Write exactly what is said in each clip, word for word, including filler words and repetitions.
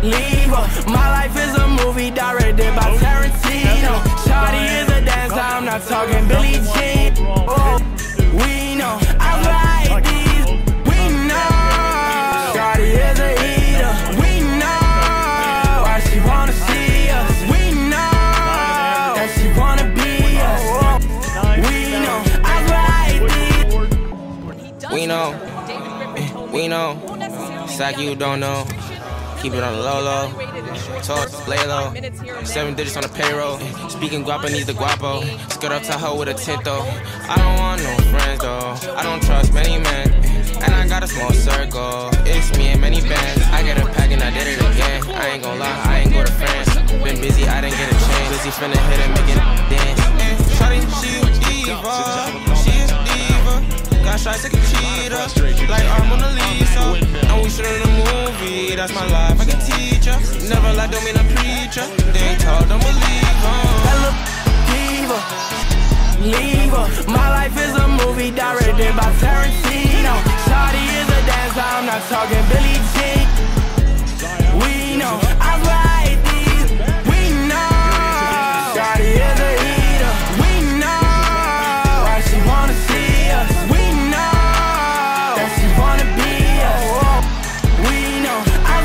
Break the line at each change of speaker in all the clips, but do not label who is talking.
leave her. My life is a movie directed by Tarantino. Shawty is a dancer, I'm not talking Billie Jean. Oh, we know, I like these, we know. Shawty is a eater, we know. Why she wanna see us, we know. That she wanna be us, we know, I like these.
We know, we know. It's like you don't know. Keep it on the low low. Talk, lay low. Seven digits on the payroll. Speaking guapo needs the guapo. Skirt up Tahoe with a tint though. I don't want no friends though. I don't trust many men. And I got a small circle. It's me and many bands. I get a pack and I did it again. I ain't gon' lie, I ain't go to France. Been busy, I didn't get a chance. Busy finna hit and make it dance. And shawty, she a diva. She a diva. Got shots like a cheater. Like I'm Mona Lisa. And we shootin' a movie. That's my life, I can teach ya. Never lie, don't mean a preacher. They ain't tall, don't believe her.
Hello, diva, leave her. My life is a movie directed by Tarantino. Shawty is a dancer, I'm not talking Billie Jean. We know, I like these, we know. Shawty is a eater, we know. Why she wanna see us, we know. That she wanna be us, we know, I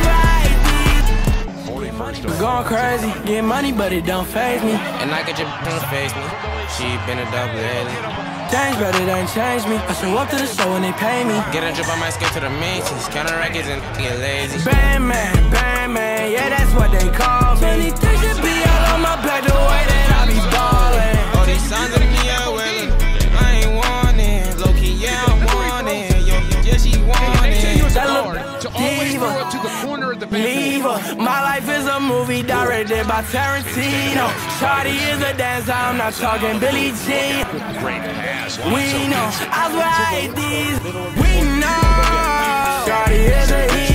like these. Going crazy, get money but it don't faze me.
And I get your b***h to face me. She been a double lately.
Things better than change me. I show up to the show and they pay me.
Get a drip, I might skip to the Macy's. Counting records and get lazy.
Band man, band man, yeah, that's what they call me. Many things should be all on my back the way that I be ballin'.
All these signs of me, I will. I ain't want it. Low key, yeah, I want it. Yo, yeah, she want it.
That look diva, leave her. My life is a movie directed by Tarantino. Shawty is a dancer, I'm not talking Billie Jean. We know, I like these, we know. Shawty is a